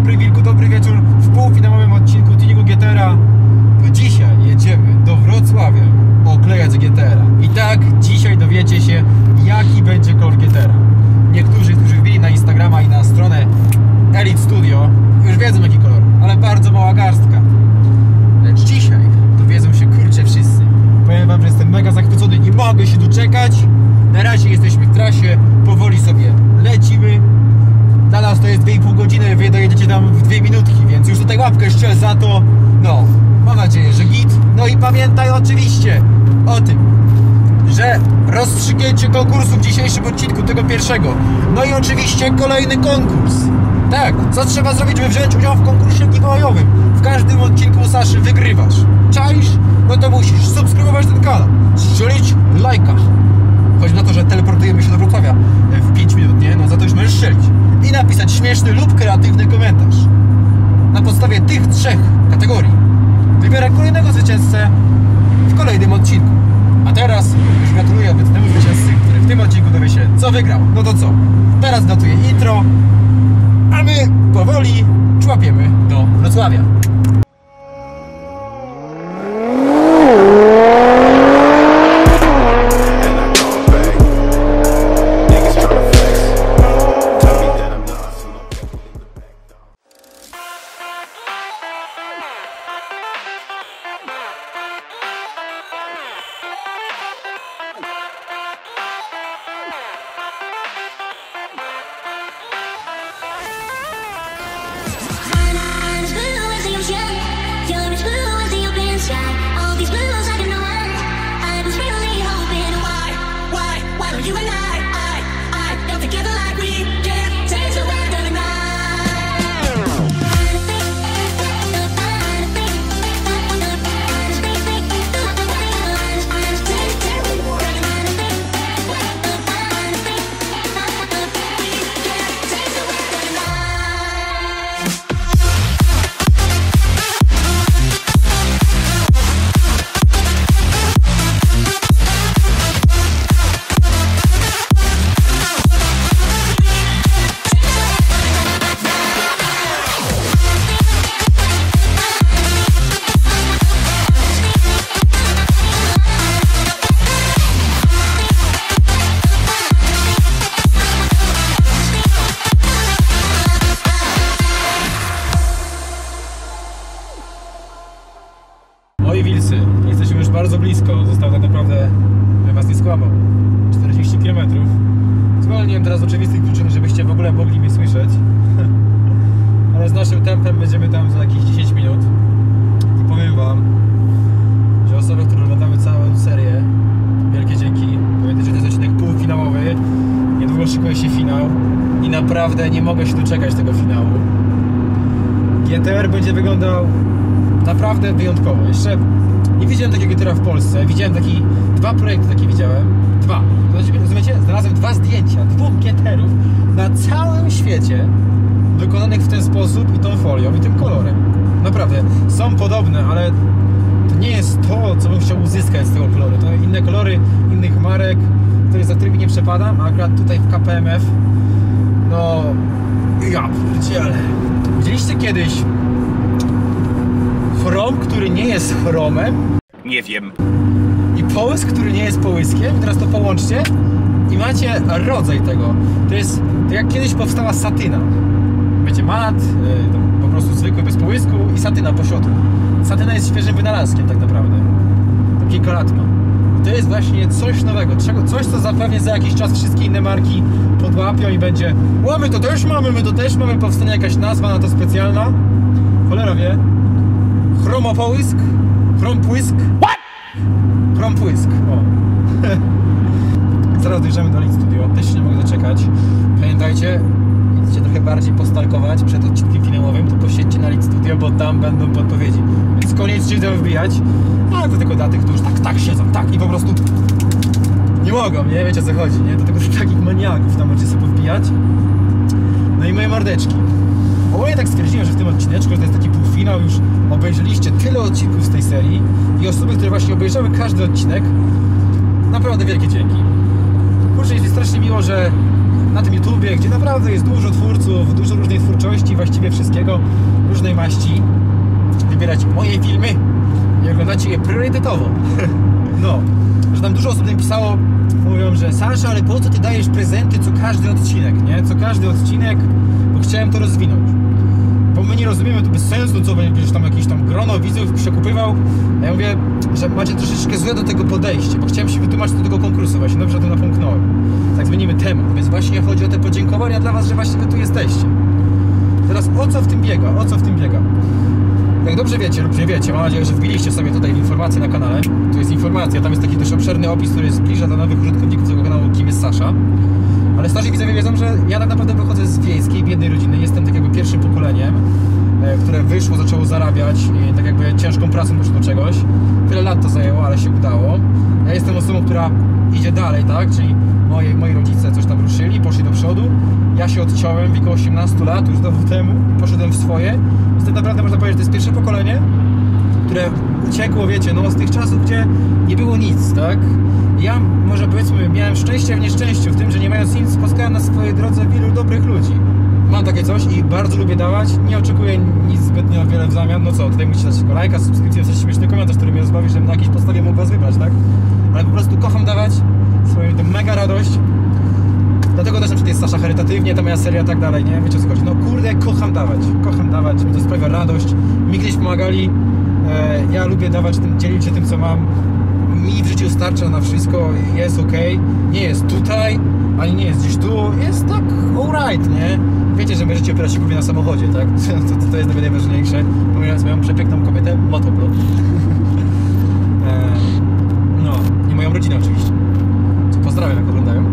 dobry wilku, dobry wieczór w półfinałowym odcinku tuningu GTR-a. To dzisiaj jedziemy do Wrocławia oklejać GTR-a. I tak dzisiaj dowiecie się, jaki będzie kolor GTR-a. Niektórzy, którzy wbili na Instagrama i na stronę Elite Studio, już wiedzą jaki kolor, ale bardzo mała garstka. Lecz dzisiaj dowiedzą się kurczę wszyscy. Powiem wam, że jestem mega zachwycony, nie mogę się doczekać. Na razie jesteśmy w trasie, powoli sobie lecimy. Dla nas to jest 2,5 godziny, wy dojedziecie tam w 2 minutki, więc już tutaj łapkę strzel za to. No, mam nadzieję, że git. No i pamiętaj oczywiście o tym, że rozstrzygnięcie konkursu w dzisiejszym odcinku, tego pierwszego. No i oczywiście kolejny konkurs. Tak, co trzeba zrobić, żeby wziąć udział w konkursie giveawayowym? W każdym odcinku u Saszy wygrywasz. Czaisz? No to musisz subskrybować ten kanał, strzelić lajka. Chodzi na to, że teleportujemy się do Wrocławia w 5 minut, nie? No za to już możesz strzelić. I napisać śmieszny lub kreatywny komentarz. Na podstawie tych 3 kategorii wybiorę kolejnego zwycięzcę w kolejnym odcinku. A teraz już gratuluję obecnemu zwycięzcy, który w tym odcinku dowie się, co wygrał. No to co? Teraz gotuję intro, a my powoli człapiemy do Wrocławia. Oj wilcy, jesteśmy już bardzo blisko, zostało tak naprawdę, że was nie skłamał, 40 km. Zwolniłem teraz z oczywistych przyczyn, żebyście w ogóle mogli mnie słyszeć. Ale z naszym tempem będziemy tam za jakieś 10 minut. I powiem wam, że osoby, które oglądały całą serię, wielkie dzięki. Pamiętajcie, że to jest odcinek półfinałowy, niedługo szykuje się finał i naprawdę nie mogę się doczekać tego finału. GTR będzie wyglądał naprawdę wyjątkowo. Jeszcze nie widziałem takiego GTR-a w Polsce. Widziałem dwa projekty takie widziałem. Dwa. Rozumiecie? Znalazłem 2 zdjęcia 2 GTR-ów na całym świecie wykonanych w ten sposób i tą folią i tym kolorem. Naprawdę. Są podobne, ale to nie jest to, co bym chciał uzyskać z tego koloru. To inne kolory, innych marek, za którymi nie przepadam, a akurat tutaj w KPMF no ja pierdzielę. Widzieliście kiedyś chrom, który nie jest chromem? Nie wiem. I połysk, który nie jest połyskiem? Teraz to połączcie i macie rodzaj tego. To jest tak jak kiedyś powstała satyna. Wiecie, mat, po prostu zwykły bez połysku i satyna po środku. Satyna jest świeżym wynalazkiem tak naprawdę. Taki kolatma. To jest właśnie coś nowego, coś co zapewne za jakiś czas wszystkie inne marki podłapią i będzie my to też mamy, powstanie jakaś nazwa na to specjalna. Cholera wie. Chromopołysk? Chrompłysk? What? Chrompłysk, o. Zaraz dojdziemy do Elite Studio, też się nie mogę doczekać. Pamiętajcie, chcecie trochę bardziej postalkować przed odcinkiem finałowym, to posiedźcie na Elite Studio, bo tam będą podpowiedzi. Więc koniecznie idę wbijać, ale to tylko dla tych, którzy tak siedzą, tak i po prostu nie mogą, nie wiecie o co chodzi, nie? Do tego takich maniaków tam możecie sobie wbijać. No i moje mordeczki. Ogólnie tak stwierdziłem, że w tym odcineczku, że to jest taki półfinał, już obejrzeliście tyle odcinków z tej serii i osoby, które właśnie obejrzały każdy odcinek, naprawdę wielkie dzięki. Kurczę, jest mi strasznie miło, że na tym YouTubie, gdzie naprawdę jest dużo twórców, dużo różnej twórczości, właściwie wszystkiego, różnej maści. Wybieracie moje filmy i oglądacie je priorytetowo. No, że tam dużo osób mi pisało, mówią, że Sasza, ale po co ty dajesz prezenty co każdy odcinek, nie? Co każdy odcinek, bo chciałem to rozwinąć. Bo my nie rozumiemy, to bez sensu, co będziesz tam jakieś tam grono widzów przekupywał. A ja mówię, że macie troszeczkę złe do tego podejście, bo chciałem się wytłumaczyć do tego konkursu, właśnie dobrze to napomknąłem. Tak zmienimy temat, więc właśnie chodzi o te podziękowania dla was, że właśnie wy tu jesteście. Teraz o co w tym biega? O co w tym biega? Jak dobrze wiecie lub nie wiecie, mam nadzieję, że wbiliście sobie tutaj informacje na kanale. Tu jest informacja, tam jest taki dość obszerny opis, który zbliża do nowych użytkowników tego kanału, kim jest Sasza. Ale starzy widzowie wiedzą, że ja tak naprawdę wychodzę z wiejskiej, biednej rodziny. Jestem tak jakby pierwszym pokoleniem, które wyszło, zaczęło zarabiać i tak jakby ciężką pracą doszło do czegoś. Tyle lat to zajęło, ale się udało. Ja jestem osobą, która idzie dalej, tak? Czyli moi rodzice coś tam ruszyli, poszli do przodu. Ja się odciąłem w wieku 18 lat, już dawno temu, i poszedłem w swoje. Więc tak naprawdę można powiedzieć, że to jest pierwsze pokolenie, które uciekło, wiecie, no z tych czasów, gdzie nie było nic, tak? Ja, może powiedzmy, miałem szczęście w nieszczęściu, w tym, że nie mając nic, spotkałem na swojej drodze wielu dobrych ludzi. Mam takie coś i bardzo lubię dawać, nie oczekuję nic zbytnio wiele w zamian. No co, tutaj musicie dać tylko lajka, subskrypcję, coś śmieszny komentarz, który mnie rozbawi, żebym na jakiejś podstawie mógł was wybrać, tak? Ale po prostu kocham dawać, sprawia mi to mega radość. Dlatego też na przykład jest Sasza charytatywnie, ta moja seria, tak dalej, nie? Wiecie o co chodzi? No kurde, kocham dawać, mi to sprawia radość. Mi kiedyś pomagali, ja lubię dawać, dzielić się tym, co mam. Mi w życiu starcza na wszystko, jest ok, nie jest tutaj, ani nie jest gdzieś tu, jest tak alright, nie? Wiecie, że moje życie opiera się głównie na samochodzie, tak? To jest najważniejsze. Pomijając moją przepiękną kobietę, motoblog. No, i moją rodzinę oczywiście. Co pozdrawiam, jak oglądają.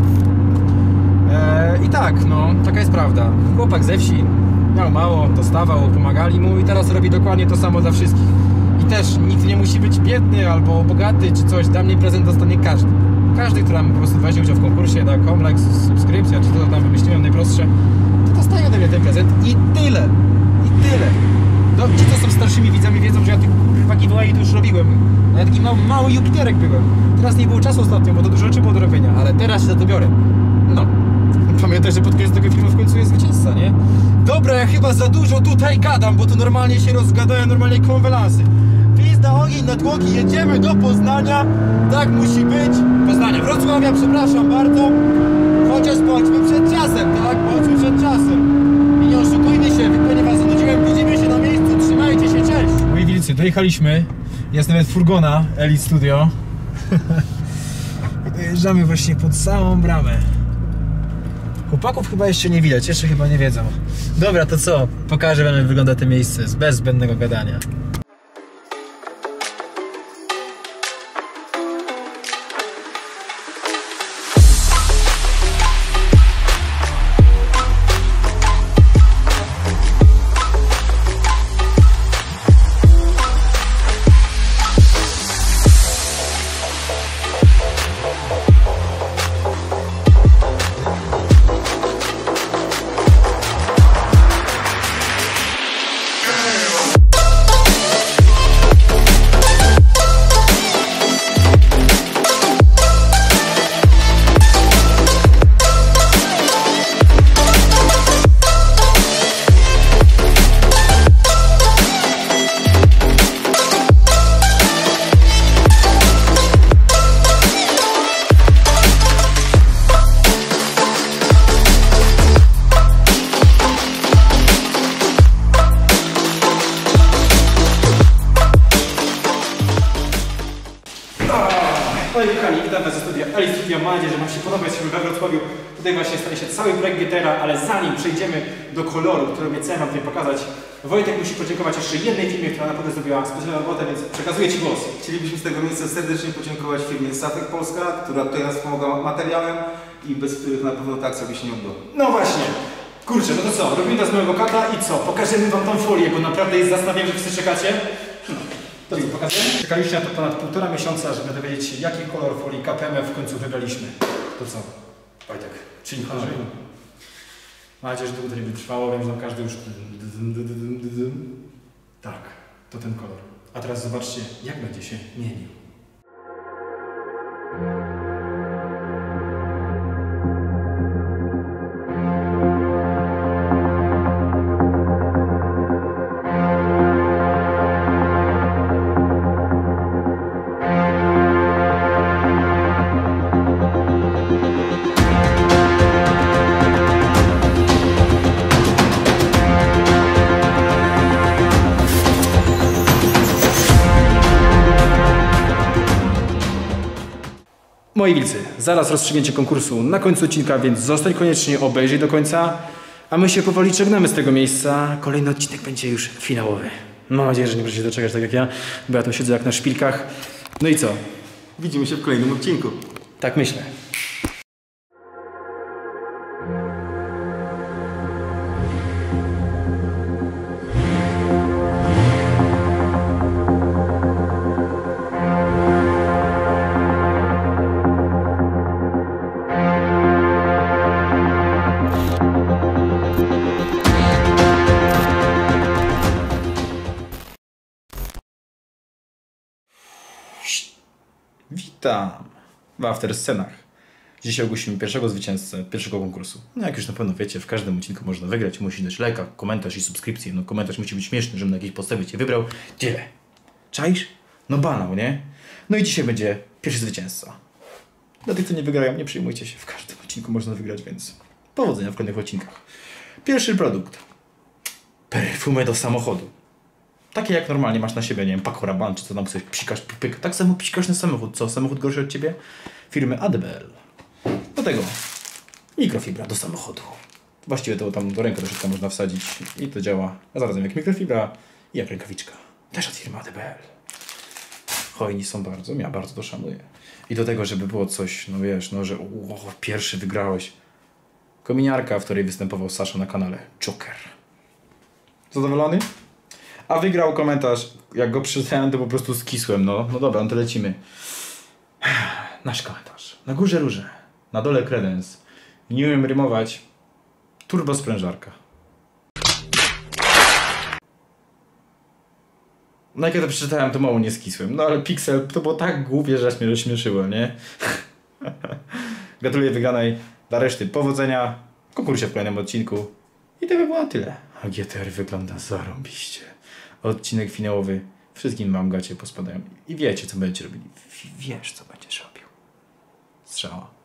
I tak, no, taka jest prawda. Chłopak ze wsi miał mało, dostawał, pomagali mu i teraz robi dokładnie to samo dla wszystkich. I też nikt nie musi być biedny albo bogaty czy coś, dla mnie prezent dostanie każdy. Każdy, który po prostu weźmie udział w konkursie, da kompleks, subskrypcja, czy to tam wymyśliłem najprostsze, to dostaje ode mnie ten prezent i tyle. I tyle. No, ci, co są starszymi widzami, wiedzą, że ja tych giveaway to już robiłem. Ja taki mały Jupiterek byłem. Teraz nie było czasu ostatnio, bo to dużo rzeczy było do robienia, ale teraz się za to biorę. No. Pamiętaj, że pod koniec tego filmu w końcu jest zwycięzca, nie? Dobra, ja chyba za dużo tutaj gadam, bo tu normalnie się rozgadają, normalnie konwelansy. Pizda, ogień na tłoki, jedziemy do Poznania. Tak musi być. Poznania, Wrocławia, przepraszam bardzo. Chociaż bądźmy przed czasem, tak? Bądźmy przed czasem. I nie oszukujmy się, wypełnię was zanudziłem, widzimy się na miejscu, trzymajcie się, cześć! Moi wilcy, dojechaliśmy. Jest nawet furgona Elite Studio. I dojeżdżamy właśnie pod samą bramę. Chłopaków chyba jeszcze nie widać, jeszcze chyba nie wiedzą. Dobra, to co? Pokażę wam, jak wygląda to miejsce, bez zbędnego gadania. No i kochani, witam was ze studia Elite Studio. Mam nadzieję, że wam się podoba, jesteśmy we Wrocławiu. Tutaj właśnie stanie się cały projekt GTR-a, ale zanim przejdziemy do koloru, który obiecałem wam tutaj pokazać, Wojtek musi podziękować jeszcze jednej firmie, która naprawdę zrobiła specjalną robotę, więc przekazuję ci głos. Chcielibyśmy z tego miejsca serdecznie podziękować firmie Safek Polska, która tutaj nas pomogła materiałem i bez których na pewno ta akcja by się nie udała. No właśnie. Kurczę, no to co? Robimy to z mojego kata i co? Pokażemy wam tą folię, bo naprawdę jest zastanawiam, że wszyscy czekacie. To co, pokazujemy? Czekaliście na to ponad 1,5 miesiąca, żeby dowiedzieć się, jaki kolor folii KPM w końcu wybraliśmy. To co? Wojtek, czyli kolor. Mam nadzieję, że długo to nie wytrwało, wiem, że tam każdy już... Tak, to ten kolor. A teraz zobaczcie, jak będzie się mienił. Moi wilcy, zaraz rozstrzygnięcie konkursu na końcu odcinka, więc zostań koniecznie, obejrzyj do końca. A my się powoli żegnamy z tego miejsca. Kolejny odcinek będzie już finałowy. Mam nadzieję, że nie będziecie doczekać tak jak ja, bo ja tu siedzę jak na szpilkach. No i co? Widzimy się w kolejnym odcinku. Tak myślę. Witam w After Scenach. Dzisiaj ogłosimy pierwszego zwycięzcę pierwszego konkursu. No jak już na pewno wiecie, w każdym odcinku można wygrać. Musi dać lajka, komentarz i subskrypcję. No komentarz musi być śmieszny, żebym na jakiejś podstawie cię wybrał. Tyle. Czaisz? No banał, nie? No i dzisiaj będzie pierwszy zwycięzca. Dla tych, co nie wygrają, nie przejmujcie się. W każdym odcinku można wygrać, więc powodzenia w kolejnych odcinkach. Pierwszy produkt. Perfumy do samochodu. Takie jak normalnie masz na siebie, nie wiem, Paco Rabanne, czy co tam coś psikasz, pyk. Tak samo psikasz na samochód. Co? Samochód gorszy od ciebie? Firmy ADBL. Do tego mikrofibra do samochodu. Właściwie to tam do ręki do środka można wsadzić i to działa zarazem jak mikrofibra i jak rękawiczka. Też od firmy ADBL. Hojni są bardzo, ja bardzo to szanuję. I do tego, żeby było coś, no wiesz, no że pierwszy wygrałeś. Kominiarka, w której występował Sasza na kanale Joker. Zadowolony? A wygrał komentarz, jak go przeczytałem, to po prostu skisłem, no dobra, no to lecimy. Nasz komentarz. Na górze róże, na dole kredens. Nie umiem rymować. Turbo sprężarka. No jak ja to przeczytałem, to mało nie skisłem. No ale Pixel, to było tak głupie, że aż mnie rozśmieszyło, nie? Gratuluję wygranej. Dla reszty powodzenia w konkursie w kolejnym odcinku. I to by było na tyle. A GTR wygląda zarąbiście. Odcinek finałowy. Wszystkim mam gacie pospadają. I wiecie, co będziecie robili. Wiesz, co będziesz robił. Strzała.